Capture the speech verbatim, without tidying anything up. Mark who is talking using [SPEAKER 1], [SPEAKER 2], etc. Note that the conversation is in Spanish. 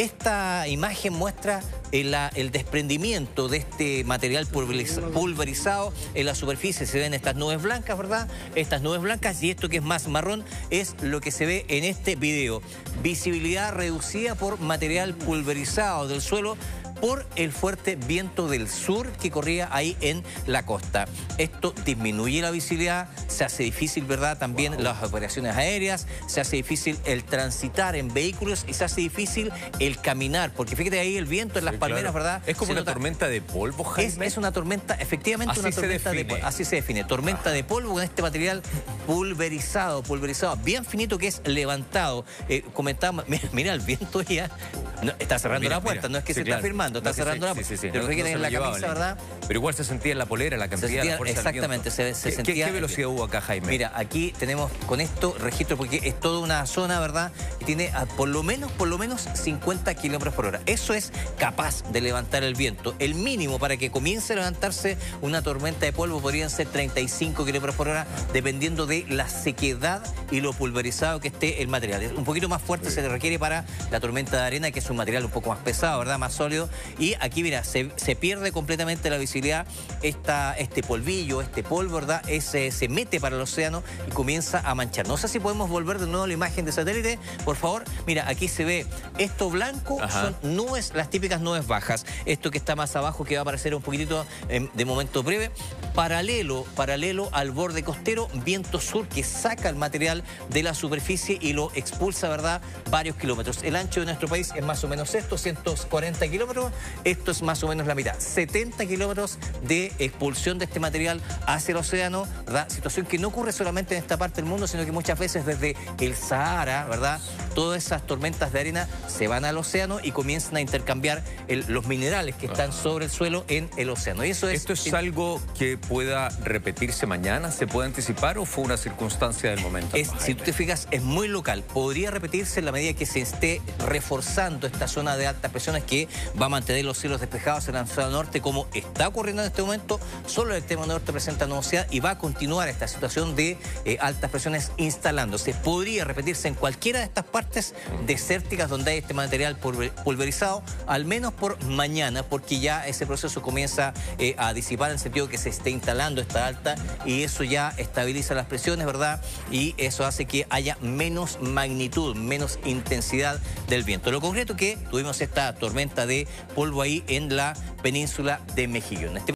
[SPEAKER 1] Esta imagen muestra el, el desprendimiento de este material pulverizado en la superficie. Se ven estas nubes blancas, ¿verdad? Estas nubes blancas, y esto que es más marrón es lo que se ve en este video. Visibilidad reducida por material pulverizado del suelo por el fuerte viento del sur que corría ahí en la costa. Esto disminuye la visibilidad, se hace difícil, ¿verdad?, también wow. las operaciones aéreas, se hace difícil el transitar en vehículos y se hace difícil el caminar, porque fíjate ahí el viento en las sí, palmeras, claro. ¿verdad?
[SPEAKER 2] Es como se una nota... tormenta de polvo, Jaime.
[SPEAKER 1] Es, es una tormenta, efectivamente,
[SPEAKER 2] así
[SPEAKER 1] una
[SPEAKER 2] se
[SPEAKER 1] tormenta
[SPEAKER 2] define.
[SPEAKER 1] de polvo. Así se define, tormenta ah. de polvo con este material pulverizado, pulverizado, bien finito, que es levantado. Eh, comentábamos, mira, mira el viento ya, no, está cerrando mira, la puerta, mira. no es que sí, se claro. está firmando, está no, cerrando la puerta. Sí, sí, sí. Pero no, no en la camisa, ¿verdad?
[SPEAKER 2] Pero igual se sentía en la polera, la cantidad, sentía, la fuerza
[SPEAKER 1] exactamente,
[SPEAKER 2] del viento.
[SPEAKER 1] se, se
[SPEAKER 2] ¿Qué,
[SPEAKER 1] sentía...
[SPEAKER 2] ¿Qué velocidad hubo acá, Jaime?
[SPEAKER 1] Mira, aquí tenemos con esto registro, porque es toda una zona, ¿verdad?, que tiene a, por lo menos, por lo menos cincuenta kilómetros por hora. Eso es capaz de levantar el viento. El mínimo para que comience a levantarse una tormenta de polvo podrían ser treinta y cinco kilómetros por hora, dependiendo de la sequedad y lo pulverizado que esté el material. Un poquito más fuerte sí. se le requiere para la tormenta de arena, que es un material un poco más pesado, ¿verdad?, más sólido. Y aquí, mira, se, se pierde completamente la visibilidad. Esta, este polvillo, este polvo, ¿verdad?, Ese, se mete para el océano y comienza a manchar. No sé si podemos volver de nuevo a la imagen de satélite, por favor. Mira, aquí se ve esto blanco, Ajá. son nubes, las típicas nubes bajas. Esto que está más abajo, que va a aparecer un poquitito eh, de momento breve, paralelo, paralelo al borde costero, viento sur que saca el material de la superficie y lo expulsa, ¿verdad?, varios kilómetros. El ancho de nuestro país es más o menos esto, ciento cuarenta kilómetros. Esto es más o menos la mitad, setenta kilómetros de expulsión de este material hacia el océano, ¿verdad? Situación que no ocurre solamente en esta parte del mundo, sino que muchas veces desde el Sahara, ¿verdad?, todas esas tormentas de arena se van al océano y comienzan a intercambiar el, los minerales que están Ajá. sobre el suelo en el océano. Y eso es,
[SPEAKER 2] ¿Esto es el, algo que pueda repetirse mañana? ¿Se puede anticipar o fue una circunstancia del momento?
[SPEAKER 1] Es, si tú te fijas, es muy local. Podría repetirse en la medida que se esté reforzando esta zona de altas presiones que va a mantener los cielos despejados en la zona norte, como está ocurriendo en este momento. Solo el extremo norte presenta nubosidad y va a continuar esta situación de eh, altas presiones instalándose. Podría repetirse en cualquiera de estas partes desérticas donde hay este material pulverizado, al menos por mañana, porque ya ese proceso comienza eh, a disipar en el sentido que se esté instalando esta alta y eso ya estabiliza las presiones, ¿verdad? Y eso hace que haya menos magnitud, menos intensidad del viento. Lo concreto que tuvimos esta tormenta de polvo ahí en la península de Mejillones.